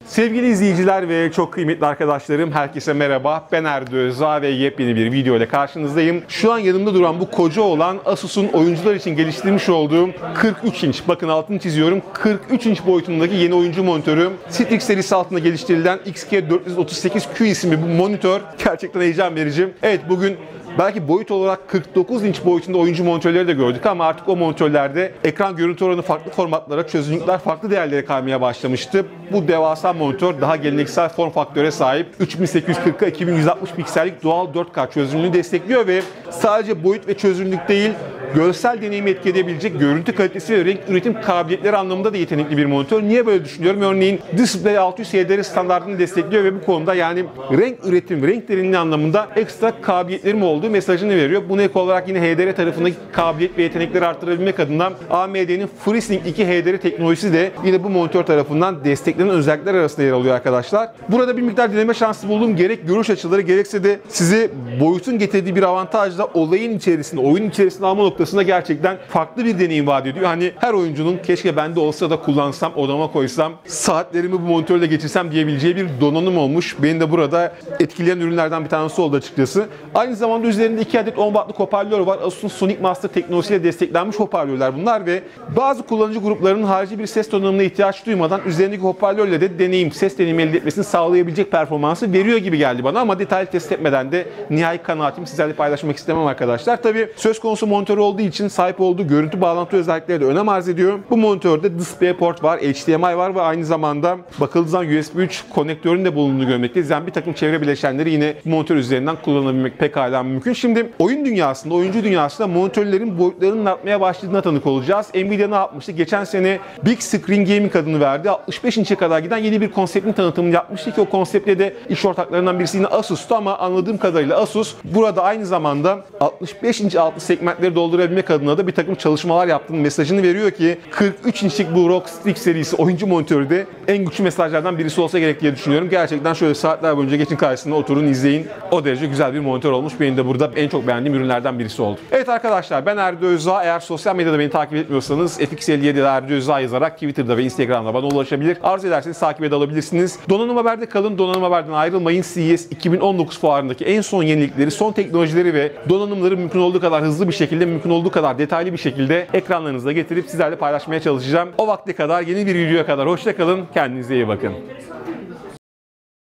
Sevgili izleyiciler ve çok kıymetli arkadaşlarım, herkese merhaba. Ben Erdo Özağ ve yepyeni bir video ile karşınızdayım. Şu an yanımda duran bu koca olan Asus'un oyuncular için geliştirmiş olduğum 43 inç, bakın altını çiziyorum, 43 inç boyutundaki yeni oyuncu monitörü. Strix serisi altında geliştirilen XG438Q isimli bu monitör gerçekten heyecan verici. Evet, bugün belki boyut olarak 49 inç boyutunda oyuncu monitörleri de gördük ama artık o monitörlerde ekran görüntü oranı farklı formatlara, çözünürlükler farklı değerlere kaymaya başlamıştı. Bu devasa monitör daha geleneksel form faktöre sahip 3840'a 2160 piksellik doğal 4K çözünürlüğünü destekliyor ve sadece boyut ve çözünürlük değil, görsel deneyimi etki edebilecek görüntü kalitesi ve renk üretim kabiliyetleri anlamında da yetenekli bir monitör. Niye böyle düşünüyorum? Örneğin Display 600 HDR standartını destekliyor ve bu konuda yani renk üretim, renk derinliği anlamında ekstra kabiliyetlerim olduğu mesajını veriyor. Buna ek olarak yine HDR tarafındaki kabiliyet ve yetenekleri arttırabilmek adına AMD'nin FreeSync 2 HDR teknolojisi de yine bu monitör tarafından desteklenen özellikler arasında yer alıyor arkadaşlar. Burada bir miktar deneme şansı buldum. Gerek görüş açıları gerekse de sizi boyutun getirdiği bir avantajla olayın içerisinde, oyun içerisinde alma noktasında gerçekten farklı bir deneyim vaat ediyor. Hani her oyuncunun keşke bende olsa da kullansam, odama koysam, saatlerimi bu monitörle geçirsem diyebileceği bir donanım olmuş. Beni de burada etkileyen ürünlerden bir tanesi oldu açıkçası. Aynı zamanda üzerinde 2 adet 10 wattlık hoparlör var. Asus'un Sonic Master teknolojisiyle desteklenmiş hoparlörler bunlar ve bazı kullanıcı gruplarının harici bir ses donanımına ihtiyaç duymadan üzerindeki hoparlörle de ses deneyimi elde etmesini sağlayabilecek performansı veriyor gibi geldi bana ama detaylı test etmeden de nihai kanaatimi sizlerle paylaşmak istemem arkadaşlar. Tabii söz konusu monitör olduğu için sahip olduğu görüntü bağlantı özellikleri de önem arz ediyor. Bu monitörde DisplayPort var, HDMI var ve aynı zamanda bakıldığı zaman USB 3 konektörünün de bulunduğunu görmekteyiz. Yani bir takım çevre bileşenleri yine monitör üzerinden kullanabilmek pekala mümkün. Şimdi oyun dünyasında, oyuncu dünyasında monitörlerin boyutlarının artmaya başladığına tanık olacağız. Nvidia ne yapmıştı? Geçen sene Big Screen Gaming adını verdi. 65 inçe kadar giden yeni bir konseptin tanıtımını yapmıştı ki o konseptle de iş ortaklarından birisi yine Asus'tu ama anladığım kadarıyla Asus burada aynı zamanda 65 inç altı segmentleri doldurabilmek adına da bir takım çalışmalar yaptığının mesajını veriyor ki 43 inçlik bu ROG Strix serisi oyuncu monitörü de en güçlü mesajlardan birisi olsa gerek diye düşünüyorum. Gerçekten şöyle saatler boyunca geçin karşısında oturun izleyin. O derece güzel bir monitör olmuş. Benim de burada en çok beğendiğim ürünlerden birisi oldu. Evet arkadaşlar, ben Erdo Özağ. Eğer sosyal medyada beni takip etmiyorsanız FX57'de Erdo Özağ yazarak Twitter'da ve Instagram'da bana ulaşabilir. Arzu ederseniz takip edebilirsiniz. Donanım Haber'de kalın. Donanım Haber'den ayrılmayın. CES 2019 fuarındaki en son yenilikleri, son teknolojileri ve donanımları mümkün olduğu kadar hızlı bir şekilde, mümkün olduğu kadar detaylı bir şekilde ekranlarınıza getirip sizlerle paylaşmaya çalışacağım. O vakte kadar, yeni bir videoya kadar hoşça kalın. Kendinize iyi bakın.